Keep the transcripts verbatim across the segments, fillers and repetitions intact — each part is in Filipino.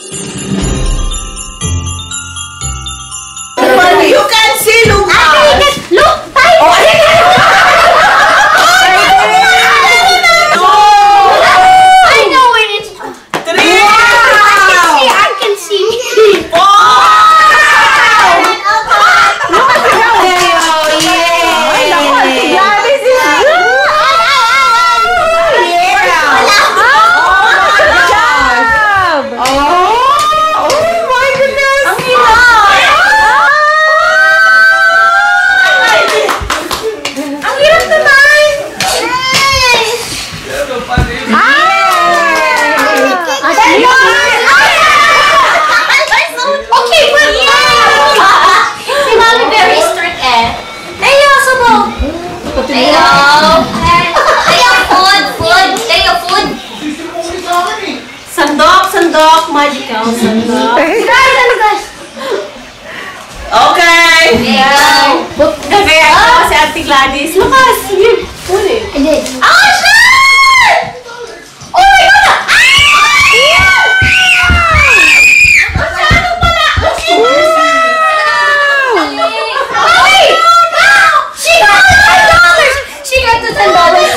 You can see Luca. Look! Tayo! Oh, ayan na! I know where it's... Three! I can see! Four! Sandok, magical sandok. Okay. Yeah. Kaya ako si Auntie Gladys. Lukas, sige. Huli. Hindi. Oh, shit! Oh my God! Masyado pala! Ay! She got the ten dollars! She got the ten dollars!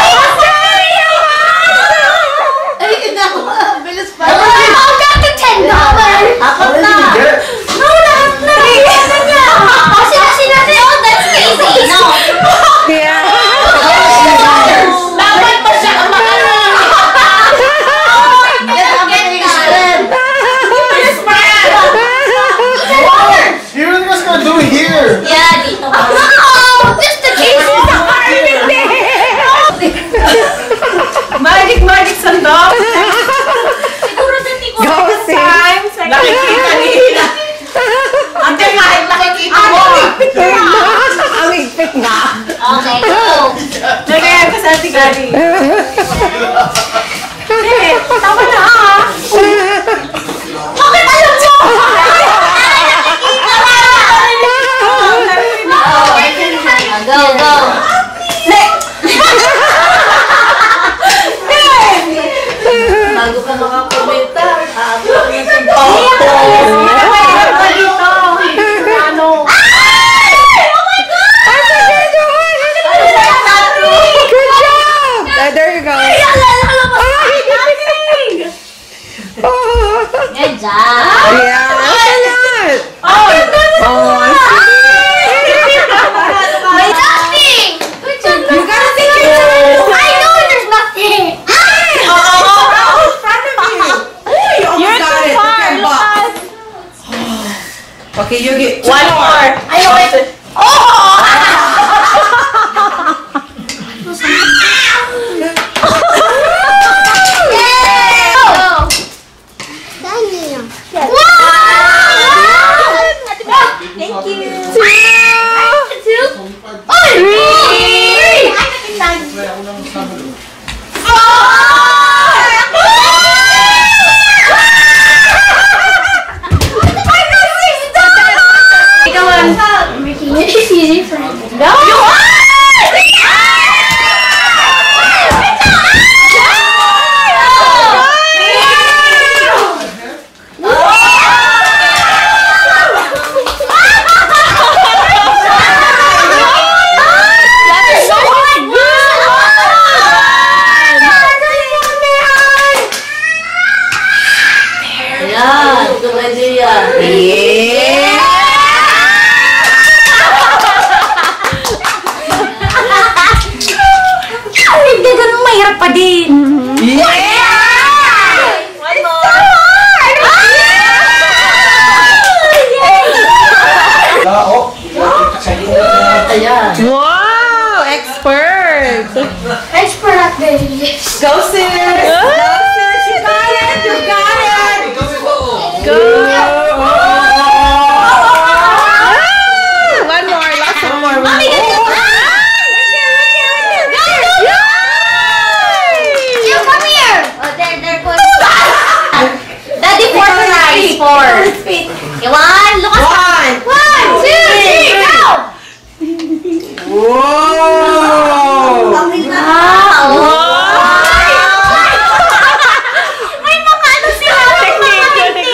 I got the ten dollars! Apat na! No, lahat na! Iyasan niya! Kasi na sinabi, oh, that's easy! No! Yeah. Dapat pa siya ang makana! You really was gonna do it here! Yeah, dito ba? No! Just the case! Magic, magic sandok. Siguro hindi ko Go, sis. Time, nakikita nila. Ante, kahit nakikita mo. Ang higpit na. Okay, go! Nagaya ka sa Auntie Gladys. Eh, tama na ah. Bakit alam mo? Go, go! Bago ka makakomenta, ako na sa Ano? There you go. Good job! Yeah, excellent. Oh, Oh, May nothing! Good job! you gotta take it. I know there's nothing! oh, oh, oh, in front of you. You almost got it. Look at box. Okay, you get One more. I know it! Thank you. It's easy for me. No. You are. Pa din. Yeah! One more. Wow, expert. Expert at this. Go, sis. Go, sis. You got it. You got it. Go. One more. Last one more. Mommy, get it. Four. Okay, one, look at One. One, two, three, go! Whoa. Wow! May mga ano sila. Technique.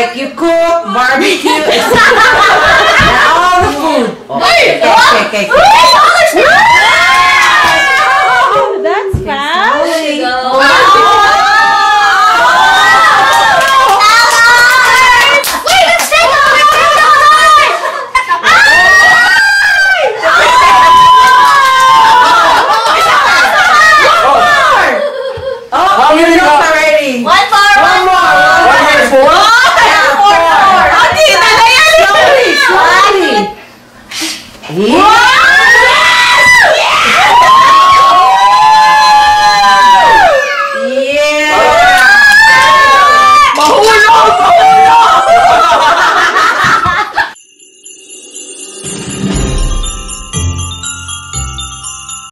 Like you cook, barbecue, and all the food. Okay, okay, okay. That's fast. There you go. Wait, let's take off. How many you got? Already. One more. One more. One here, four? Yeah, four. Ate, nalayan. Slowly, slowly. Yeah.